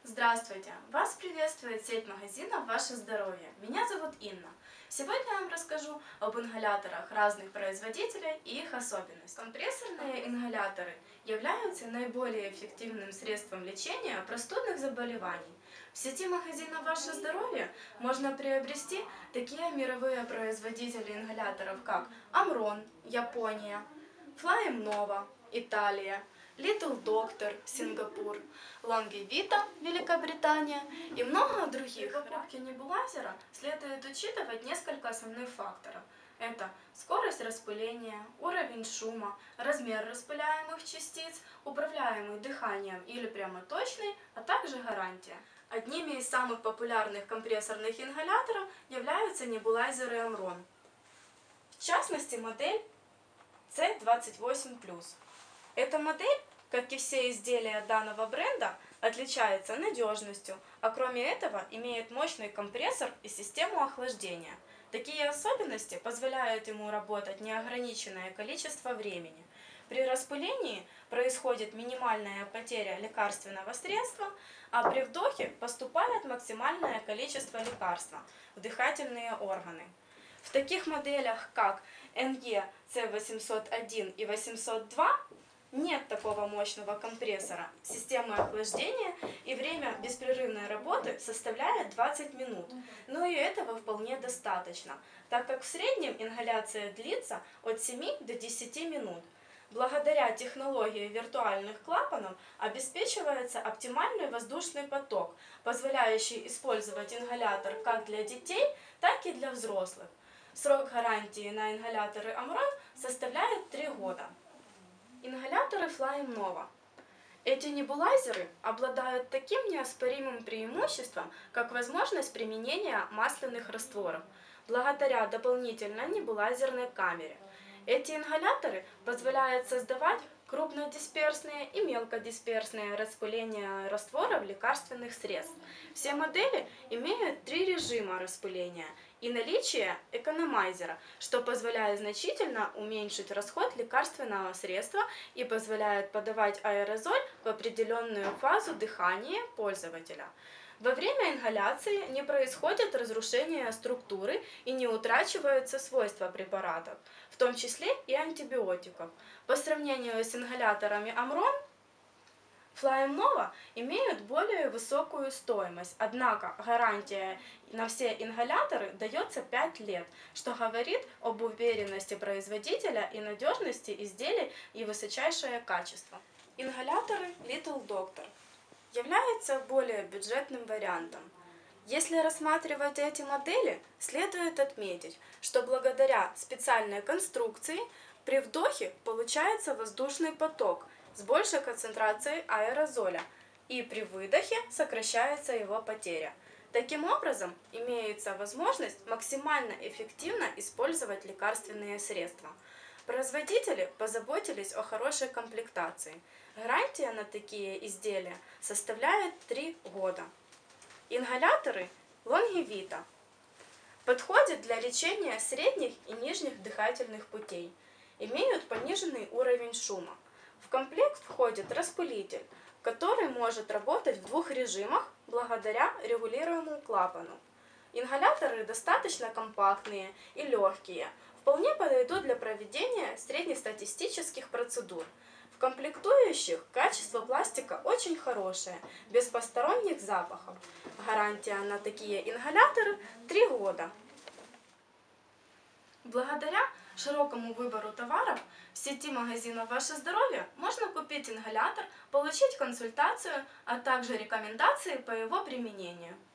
Здравствуйте! Вас приветствует сеть магазинов «Ваше здоровье». Меня зовут Инна. Сегодня я вам расскажу об ингаляторах разных производителей и их особенностях. Компрессорные ингаляторы являются наиболее эффективным средством лечения простудных заболеваний. В сети магазинов «Ваше здоровье» можно приобрести такие мировые производители ингаляторов, как Amron, Япония, Flyme Nova, Италия, Little Doctor, Сингапур, Longevita, Великобритания и много других. При покупке небулайзера следует учитывать несколько основных факторов. Это скорость распыления, уровень шума, размер распыляемых частиц, управляемый дыханием или прямоточный, а также гарантия. Одними из самых популярных компрессорных ингаляторов являются небулайзеры Amron. В частности, модель C28+. Эта модель, как и все изделия данного бренда, отличается надежностью, а кроме этого имеет мощный компрессор и систему охлаждения. Такие особенности позволяют ему работать неограниченное количество времени. При распылении происходит минимальная потеря лекарственного средства, а при вдохе поступает максимальное количество лекарства в дыхательные органы. В таких моделях, как NE C801 и 802, нет такого мощного компрессора. Система охлаждения и время беспрерывной работы составляет 20 минут, но и этого вполне достаточно, так как в среднем ингаляция длится от 7 до 10 минут. Благодаря технологии виртуальных клапанов обеспечивается оптимальный воздушный поток, позволяющий использовать ингалятор как для детей, так и для взрослых. Срок гарантии на ингаляторы Amron составляет 3 года. Ингаляторы Flyme Nova. Эти небулайзеры обладают таким неоспоримым преимуществом, как возможность применения масляных растворов, благодаря дополнительной небулайзерной камере. Эти ингаляторы позволяют создавать крупнодисперсные и мелкодисперсные распыления растворов лекарственных средств. Все модели имеют 3 режима распыления и наличие экономайзера, что позволяет значительно уменьшить расход лекарственного средства и позволяет подавать аэрозоль в определенную фазу дыхания пользователя. Во время ингаляции не происходит разрушение структуры и не утрачиваются свойства препаратов, в том числе и антибиотиков. По сравнению с ингаляторами Amron, Flyme Nova имеют более высокую стоимость, однако гарантия на все ингаляторы дается 5 лет, что говорит об уверенности производителя и надежности изделий и высочайшее качество. Ингаляторы Little Doctor являются более бюджетным вариантом. Если рассматривать эти модели, следует отметить, что благодаря специальной конструкции при вдохе получается воздушный поток с большей концентрацией аэрозоля, и при выдохе сокращается его потеря. Таким образом, имеется возможность максимально эффективно использовать лекарственные средства. Производители позаботились о хорошей комплектации. Гарантия на такие изделия составляет 3 года. Ингаляторы Longevita подходят для лечения средних и нижних дыхательных путей. Имеют пониженный уровень шума. В комплект входит распылитель, который может работать в 2 режимах благодаря регулируемому клапану. Ингаляторы достаточно компактные и легкие, вполне подойдут для проведения среднестатистических процедур. В комплектующих качество пластика очень хорошее, без посторонних запахов. Гарантия на такие ингаляторы 3 года. Благодаря широкому выбору товаров в сети магазинов «Ваше здоровье» можно купить ингалятор, получить консультацию, а также рекомендации по его применению.